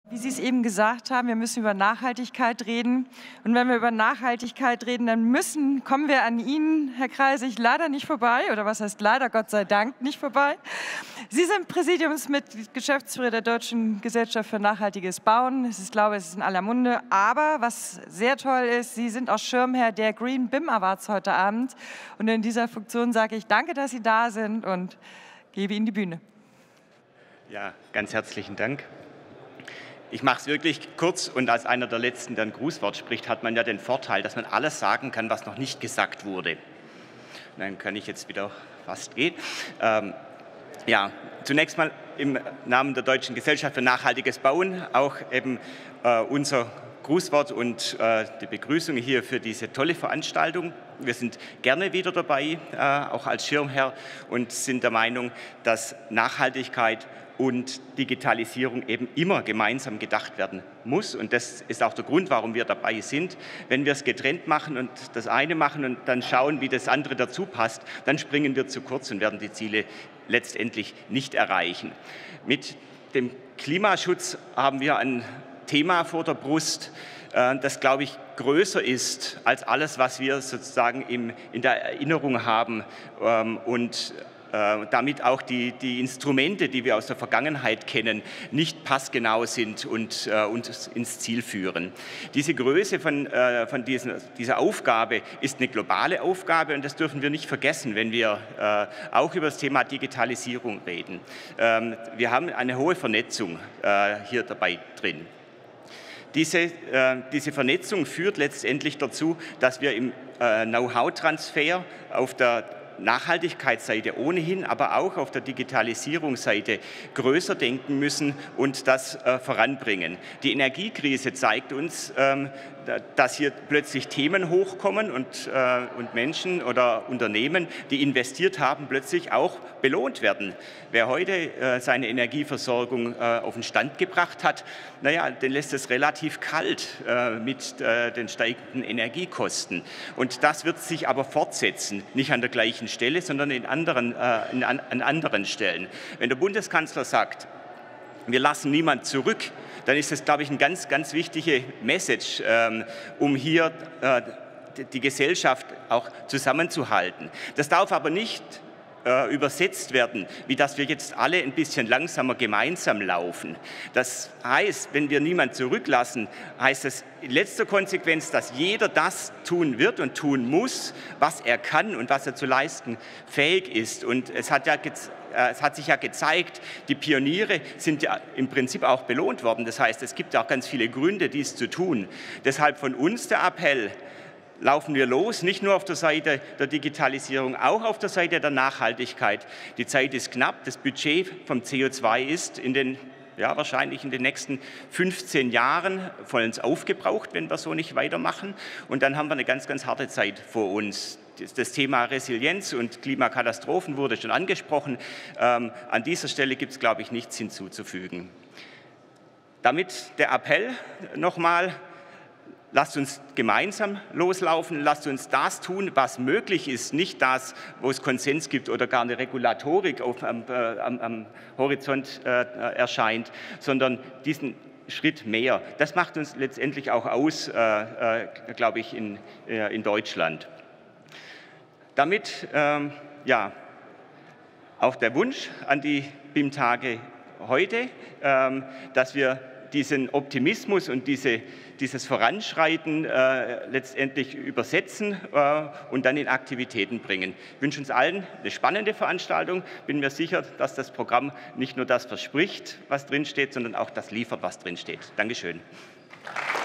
Wie Sie es eben gesagt haben, wir müssen über Nachhaltigkeit reden. Und wenn wir über Nachhaltigkeit reden, dann kommen wir an Ihnen, Herr Kreisig, leider nicht vorbei. Oder was heißt leider, Gott sei Dank, nicht vorbei. Sie sind Präsidiumsmitglied, Geschäftsführer der Deutschen Gesellschaft für nachhaltiges Bauen. Ich glaube, es ist in aller Munde. Aber was sehr toll ist, Sie sind auch Schirmherr der Green BIM Awards heute Abend. Und in dieser Funktion sage ich danke, dass Sie da sind und gebe Ihnen die Bühne. Ja, ganz herzlichen Dank. Ich mache es wirklich kurz und als einer der Letzten, der ein Grußwort spricht, hat man ja den Vorteil, dass man alles sagen kann, was noch nicht gesagt wurde. Dann kann ich jetzt wieder fast gehen. Ja, zunächst mal im Namen der Deutschen Gesellschaft für nachhaltiges Bauen auch eben unser Grußwort und die Begrüßung hier für diese tolle Veranstaltung. Wir sind gerne wieder dabei, auch als Schirmherr, und sind der Meinung, dass Nachhaltigkeit und Digitalisierung eben immer gemeinsam gedacht werden muss. Und das ist auch der Grund, warum wir dabei sind. Wenn wir es getrennt machen und das eine machen und dann schauen, wie das andere dazu passt, dann springen wir zu kurz und werden die Ziele letztendlich nicht erreichen. Mit dem Klimaschutz haben wir ein Thema vor der Brust, das, glaube ich, größer ist als alles, was wir sozusagen in der Erinnerung haben und damit auch die Instrumente, die wir aus der Vergangenheit kennen, nicht passgenau sind und uns ins Ziel führen. Diese Größe von dieser Aufgabe ist eine globale Aufgabe, und das dürfen wir nicht vergessen, wenn wir auch über das Thema Digitalisierung reden. Wir haben eine hohe Vernetzung hier dabei drin. Diese Vernetzung führt letztendlich dazu, dass wir im Know-how-Transfer auf der Nachhaltigkeitsseite ohnehin, aber auch auf der Digitalisierungsseite größer denken müssen und das voranbringen. Die Energiekrise zeigt uns, dass hier plötzlich Themen hochkommen und Menschen oder Unternehmen, die investiert haben, plötzlich auch belohnt werden. Wer heute seine Energieversorgung auf den Stand gebracht hat, naja, den lässt es relativ kalt mit den steigenden Energiekosten. Und das wird sich aber fortsetzen, nicht an der gleichen Stelle, sondern an anderen Stellen. Wenn der Bundeskanzler sagt, wir lassen niemand zurück, dann ist das, glaube ich, eine ganz, ganz wichtige Message, um hier die Gesellschaft auch zusammenzuhalten. Das darf aber nicht übersetzt werden, wie dass wir jetzt alle ein bisschen langsamer gemeinsam laufen. Das heißt, wenn wir niemanden zurücklassen, heißt das in letzter Konsequenz, dass jeder das tun wird und tun muss, was er kann und was er zu leisten fähig ist. Und es hat sich ja gezeigt, die Pioniere sind ja im Prinzip auch belohnt worden. Das heißt, es gibt auch ganz viele Gründe, dies zu tun. Deshalb von uns der Appell: Laufen wir los, nicht nur auf der Seite der Digitalisierung, auch auf der Seite der Nachhaltigkeit. Die Zeit ist knapp, das Budget vom CO2 ist wahrscheinlich in den nächsten 15 Jahren vollends aufgebraucht, wenn wir so nicht weitermachen. Und dann haben wir eine ganz, ganz harte Zeit vor uns. Das Thema Resilienz und Klimakatastrophen wurde schon angesprochen. An dieser Stelle gibt es, glaube ich, nichts hinzuzufügen. Damit der Appell nochmal: Lasst uns gemeinsam loslaufen, lasst uns das tun, was möglich ist, nicht das, wo es Konsens gibt oder gar eine Regulatorik am Horizont erscheint, sondern diesen Schritt mehr. Das macht uns letztendlich auch aus, glaube ich, in Deutschland. Damit auch der Wunsch an die BIM-Tage heute, dass wir diesen Optimismus und dieses Voranschreiten letztendlich übersetzen und dann in Aktivitäten bringen. Ich wünsche uns allen eine spannende Veranstaltung. Bin mir sicher, dass das Programm nicht nur das verspricht, was drinsteht, sondern auch das liefert, was drinsteht. Dankeschön.